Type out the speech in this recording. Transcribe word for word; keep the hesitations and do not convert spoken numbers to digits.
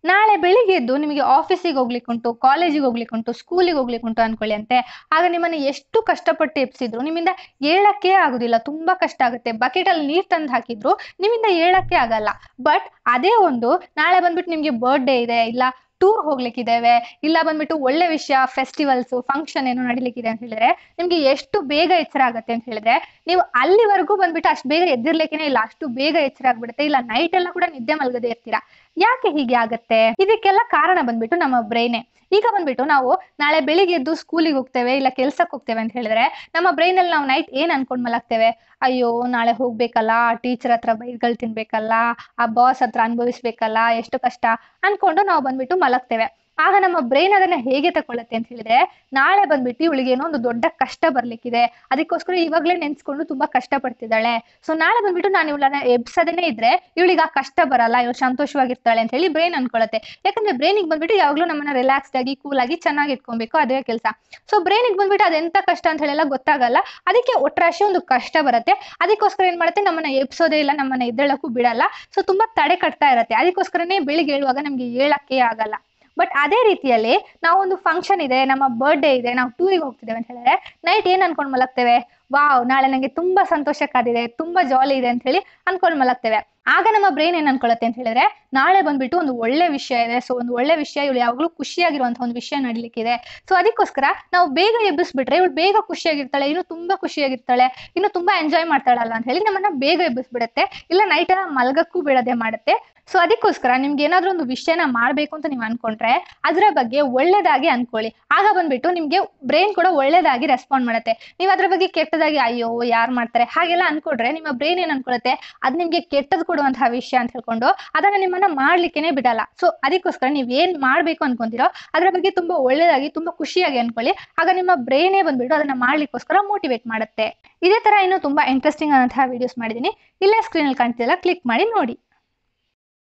ನಾಳೆ ಬೆಳಿಗ್ಗೆ ಎದ್ದು ನಿಮಗೆ ಆಫೀಸಿಗೆ ಹೋಗ್ಲಿಕ್ಕೆ ಉಂಟು, ಕಾಲೇಜಿಗೆ ಹೋಗ್ಲಿಕ್ಕೆ ಉಂಟು, ಸ್ಕೂಲಿಗೆ ಹೋಗ್ಲಿಕ್ಕೆ ಉಂಟು ಅನ್ಕೊಳ್ಳಿ ಅಂತೆ. ಆಗ ನಿಮ್ಮನ್ನ ಎಷ್ಟು ಕಷ್ಟಪಟ್ಟು ಎಬ್ಸಿದ್ರು ನಿಮ್ಮಿಂದ ಏಳಕ್ಕೆ ಆಗುದಿಲ್ಲ, ತುಂಬಾ ಕಷ್ಟ ಆಗುತ್ತೆ. ಬಕೆಟ್ ಅಲ್ಲಿ ನೀರ್ ತಂದು ಹಾಕಿದ್ರು ನಿಮ್ಮಿಂದ ಏಳಕ್ಕೆ ಆಗಲ್ಲ. ಬಟ್ ಅದೇ ಒಂದು ನಾಳೆ ಬಂದ್ಬಿಟ್ಟು ನಿಮ್ಗೆ ಬರ್ಡೇ ಇದೆ, ಇಲ್ಲ ಟೂರ್ ಹೋಗ್ಲಿಕ್ಕಿದ್ದೇವೆ, ಇಲ್ಲ ಬಂದ್ಬಿಟ್ಟು ಒಳ್ಳೆ ವಿಷಯ, ಫೆಸ್ಟಿವಲ್ಸ್, ಫಂಕ್ಷನ್ ಏನೋ ನಡಿಲಿಕ್ಕಿದೆ ಅಂತ ಹೇಳಿದ್ರೆ ನಿಮ್ಗೆ ಎಷ್ಟು ಬೇಗ ಎಚ್ಚರ ಆಗುತ್ತೆ ಅಂತ ಹೇಳಿದ್ರೆ, ನೀವು ಅಲ್ಲಿವರೆಗೂ ಬಂದ್ಬಿಟ್ಟು ಅಷ್ಟು ಬೇಗ ಎದ್ದಿರ್ಲಿಕ್ಕೇನೆ ಇಲ್ಲ, ಅಷ್ಟು ಬೇಗ ಎಚ್ಚರ ಆಗ್ಬಿಡುತ್ತೆ. ಇಲ್ಲ ನೈಟ್ ಎಲ್ಲ ಕೂಡ ನಿದ್ದೆ ಮಲ್ಗದೆ ಇರ್ತೀರಾ. ಯಾಕೆ ಹೀಗೆ ಆಗತ್ತೆ? ಇದಕ್ಕೆಲ್ಲ ಕಾರಣ ಬಂದ್ಬಿಟ್ಟು ನಮ್ಮ ಬ್ರೈನೆ. ಈಗ ಬಂದ್ಬಿಟ್ಟು ನಾವು ನಾಳೆ ಬೆಳಿಗ್ಗೆ ಎದ್ದು ಸ್ಕೂಲಿಗೆ ಹೋಗ್ತೇವೆ, ಇಲ್ಲ ಕೆಲ್ಸಕ್ಕೆ ಹೋಗ್ತೇವೆ ಅಂತ ಹೇಳಿದ್ರೆ ನಮ್ಮ ಬ್ರೈನ್ ಅಲ್ಲಿ ನಾವು ನೈಟ್ ಏನ್ ಅನ್ಕೊಂಡ್ ಮಲಗ್ತೇವೆ? ಅಯ್ಯೋ ನಾಳೆ ಹೋಗ್ಬೇಕಲ್ಲ, ಟೀಚರ್ ಹತ್ರ ಬೈಗಳು ತಿನ್ಬೇಕಲ್ಲ, ಆ ಬಾಸ್ ಹತ್ರ ಅನುಭವಿಸ್ಬೇಕಲ್ಲ, ಎಷ್ಟು ಕಷ್ಟ ಅನ್ಕೊಂಡು ನಾವು ಬಂದ್ಬಿಟ್ಟು ಮಲಗ್ತೇವೆ. ಆಗ ನಮ್ಮ ಬ್ರೈನ್ ಅದನ್ನ ಹೇಗೆ ತಗೊಳತ್ತೆ ಅಂತ ಹೇಳಿದ್ರೆ, ನಾಳೆ ಬಂದ್ಬಿಟ್ಟು ಇವಳಿಗೆ ಏನೋ ಒಂದು ದೊಡ್ಡ ಕಷ್ಟ ಬರ್ಲಿಕ್ಕಿದೆ, ಅದಕ್ಕೋಸ್ಕರ ಇವಾಗ್ಲೇ ನೆನ್ಸ್ಕೊಂಡು ತುಂಬಾ ಕಷ್ಟ ಪಡ್ತಿದ್ದಾಳೆ. ಸೊ ನಾಳೆ ಬಂದ್ಬಿಟ್ಟು ನಾನು ಇವಳನ್ನ ಎಬ್ಸದೇನೆ ಇದ್ರೆ ಇವಳಿಗೆ ಆ ಕಷ್ಟ ಬರಲ್ಲ, ಇವಳು ಸಂತೋಷವಾಗಿರ್ತಾಳೆ ಅಂತ ಹೇಳಿ ಬ್ರೈನ್ ಅನ್ಕೊಳತ್ತೆ. ಯಾಕಂದ್ರೆ ಬ್ರೈನಿಗೆ ಬಂದ್ಬಿಟ್ಟು ಯಾವಾಗ್ಲೂ ನಮ್ಮನ್ನ ರಿಲ್ಯಾಕ್ಸ್ಡ್ ಆಗಿ ಕೂಲ್ ಆಗಿ ಚೆನ್ನಾಗಿ ಇಟ್ಕೊಬೇಕು, ಅದೇ ಕೆಲಸ. ಸೊ ಬ್ರೈನಿಗೆ ಬಂದ್ಬಿಟ್ಟು ಅದೆಂತ ಕಷ್ಟ ಅಂತ ಹೇಳೆಲ್ಲ ಗೊತ್ತಾಗಲ್ಲ, ಅದಕ್ಕೆ ಒಟ್ರಾಶಿ ಒಂದು ಕಷ್ಟ ಬರುತ್ತೆ. ಅದಕ್ಕೋಸ್ಕರ ಏನ್ ಮಾಡುತ್ತೆ, ನಮ್ಮನ್ನ ಎಬ್ಸೋದೇ ಇಲ್ಲ, ನಮ್ಮನ್ನ ಎದ್ದೇಳಕ್ಕೂ ಬಿಡಲ್ಲ. ಸೊ ತುಂಬಾ ತಡೆ ಕಟ್ತಾ ಇರತ್ತೆ. ಅದಕ್ಕೋಸ್ಕರನೇ ಬೆಳಿಗ್ಗೆ ಹೇಳುವಾಗ ನಮ್ಗೆ ಹೇಳಕ್ಕೆ ಆಗಲ್ಲ. ಬಟ್ ಅದೇ ರೀತಿಯಲ್ಲಿ ನಾವು ಒಂದು ಫಂಕ್ಷನ್ ಇದೆ, ನಮ್ಮ ಬರ್ಡೇ ಇದೆ, ನಾವು ಟೂರಿಗೆ ಹೋಗ್ತಿದ್ದೇವೆ ಅಂತ ಹೇಳಿದ್ರೆ ನೈಟ್ ಏನ್ ಅನ್ಕೊಂಡ್ ಮಲಗ್ತೇವೆ? ವಾವ್, ನಾಳೆ ನಂಗೆ ತುಂಬಾ ಸಂತೋಷ ಕಾದಿದೆ, ತುಂಬಾ ಜಾಲಿ ಇದೆ ಅಂತ ಹೇಳಿ ಅನ್ಕೊಂಡ್ ಮಲಗ್ತೇವೆ. ಆಗ ನಮ್ಮ ಬ್ರೈನ್ ಏನ್ ಅನ್ಕೊಳತ್ತೆ ಅಂತ ಹೇಳಿದ್ರೆ, ನಾಳೆ ಬಂದ್ಬಿಟ್ಟು ಒಂದು ಒಳ್ಳೆ ವಿಷಯ ಇದೆ, ಸೊ ಒಂದು ಒಳ್ಳೆ ವಿಷಯ, ಇವಳು ಯಾವಾಗ್ಲೂ ಖುಷಿಯಾಗಿರುವಂತಹ ಒಂದು ವಿಷಯ ನಡೀಲಿಕ್ಕಿದೆ. ಸೊ ಅದಕ್ಕೋಸ್ಕರ ನಾವು ಬೇಗ ಎಬ್ಬಿಸ್ಬಿಟ್ರೆ ಇವಳು ಬೇಗ ಖುಷಿಯಾಗಿರ್ತಾಳೆ, ಇನ್ನು ತುಂಬಾ ಖುಷಿಯಾಗಿರ್ತಾಳೆ, ಇನ್ನು ತುಂಬಾ ಎಂಜಾಯ್ ಮಾಡ್ತಾಳಲ್ಲ ಅಂತ ಹೇಳಿ ನಮ್ಮನ್ನ ಬೇಗ ಎಬ್ಬಿಸ್ಬಿಡುತ್ತೆ. ಇಲ್ಲ ನೈಟ್ ಎಲ್ಲ ಮಲಗಕ್ಕೂ ಬಿಡದೆ ಮಾಡುತ್ತೆ. ಸೊ ಅದಕ್ಕೋಸ್ಕರ ನಿಮ್ಗೆ ಏನಾದ್ರೂ ಒಂದು ವಿಷಯನ ಮಾಡ್ಬೇಕು ಅಂತ ನೀವು ಅನ್ಕೊಂಡ್ರೆ ಅದ್ರ ಬಗ್ಗೆ ಒಳ್ಳೇದಾಗಿ ಅನ್ಕೊಳ್ಳಿ. ಆಗ ಬಂದ್ಬಿಟ್ಟು ನಿಮ್ಗೆ ಬ್ರೈನ್ ಕೂಡ ಒಳ್ಳೇದಾಗಿ ರೆಸ್ಪಾಂಡ್ ಮಾಡುತ್ತೆ. ನೀವು ಅದ್ರ ಬಗ್ಗೆ ಕೆಟ್ಟದಾಗಿ ಅಯ್ಯೋ ಯಾರು ಮಾಡ್ತಾರೆ ಹಾಗೆಲ್ಲ ಅನ್ಕೊಂಡ್ರೆ ನಿಮ್ಮ ಬ್ರೈನ್ ಏನ್ ಅನ್ಕೊಳುತ್ತೆ, ಅದ್ ನಿಮ್ಗೆ ಕೆಟ್ಟದ್ ಕೊಡುವಂತಹ ವಿಷಯ ಅಂತ ಹೇಳ್ಕೊಂಡು ಅದನ್ನ ನಿಮ್ಮನ್ನ ಮಾಡ್ಲಿಕ್ಕೇನೆ ಬಿಡಲ್ಲ. ಸೊ ಅದಕ್ಕೋಸ್ಕರ ನೀವ್ ಏನ್ ಮಾಡ್ಬೇಕು ಅನ್ಕೊಂತೀರೋ ಅದ್ರ ಬಗ್ಗೆ ತುಂಬಾ ಒಳ್ಳೇದಾಗಿ ತುಂಬಾ ಖುಷಿಯಾಗಿ ಅನ್ಕೊಳ್ಳಿ. ಆಗ ನಿಮ್ಮ ಬ್ರೈನೇ ಬಂದ್ಬಿಟ್ಟು ಅದನ್ನ ಮಾಡ್ಲಿಕ್ಕೋಸ್ಕರ ಮೋಟಿವೇಟ್ ಮಾಡುತ್ತೆ. ಇದೇ ತರ ಇನ್ನು ತುಂಬಾ ಇಂಟ್ರೆಸ್ಟಿಂಗ್ ಆದಂತಹ ವಿಡಿಯೋಸ್ ಮಾಡಿದೀನಿ, ಇಲ್ಲೇ ಸ್ಕ್ರೀನ್ ಅಲ್ಲಿ ಕಾಣ್ತಿಲ್ಲ, ಕ್ಲಿಕ್ ಮಾಡಿ ನೋಡಿ.